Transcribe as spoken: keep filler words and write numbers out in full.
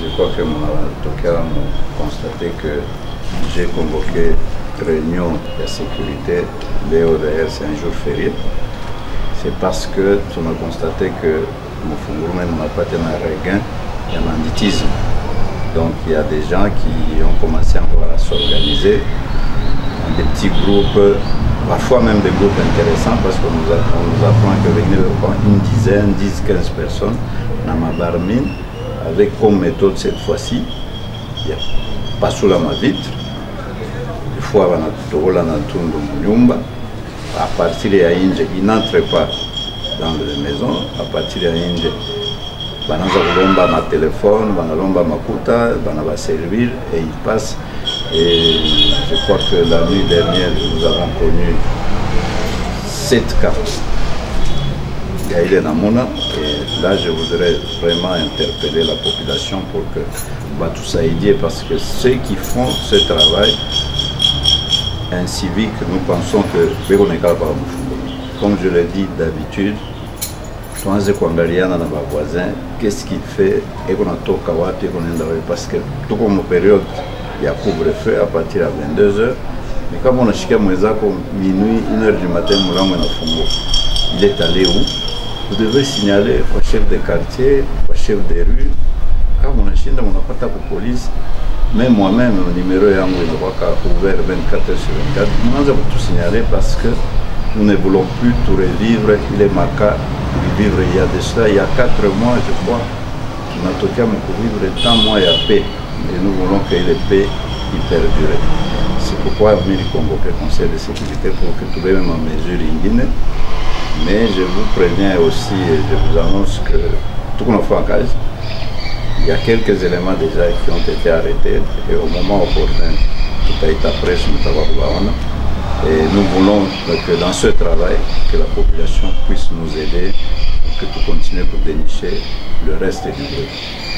je crois que mon avocat a constaté que j'ai convoqué réunion de sécurité, D O D R, c'est un jour férié. C'est parce que on a constaté que mon Funguru même n'a pas tenu un regain, il y a un banditisme. Donc il y a des gens qui ont commencé encore à s'organiser dans des petits groupes, parfois même des groupes intéressants, parce qu'on nous, nous apprend que venir une dizaine, dix, quinze personnes dans ma barmine, avec comme méthode cette fois-ci, il n'y a pas sous la ma vitre, des fois à partir de Inge, ils n'entrent pas dans les maisons, à partir de Inge, banaza kulomba ma téléphone, banalomba makuta, banaba servir et ils passent. Et je crois que la nuit dernière, nous avons connu sept cas. Et là, je voudrais vraiment interpeller la population pour que tout ça aide, parce que ceux qui font ce travail incivique, nous pensons que comme je l'ai dit d'habitude, qu'est-ce qu'il fait et qu'on a toka wapi parce que tout comme période il y a couvre-feu à partir de vingt-deux heures, mais comme on a chiqué minuit, une heure du matin, il est allé où? Vous devez signaler au chef de quartier, au chef de rue. Quand on a chiqué, on n'a pas de police. Même moi-même, le numéro est ouvert vingt-quatre heures sur vingt-quatre. Nous avons tout signalé parce que nous ne voulons plus tout revivre. Il est marqué vivre il y a de cela, il y a quatre mois, je crois, on a toqué à vivre tant mois et à paix. Et nous voulons que les paix y perdure. C'est pourquoi venir convoquer le Conseil de sécurité pour que tout le monde en mesure indigne. Mais je vous préviens aussi, et je vous annonce que tout qu'on a fait en cage, il y a quelques éléments déjà qui ont été arrêtés et au moment opportun, tout a été après sur le et nous voulons que dans ce travail, que la population puisse nous aider, que tout continue pour dénicher le reste du groupe.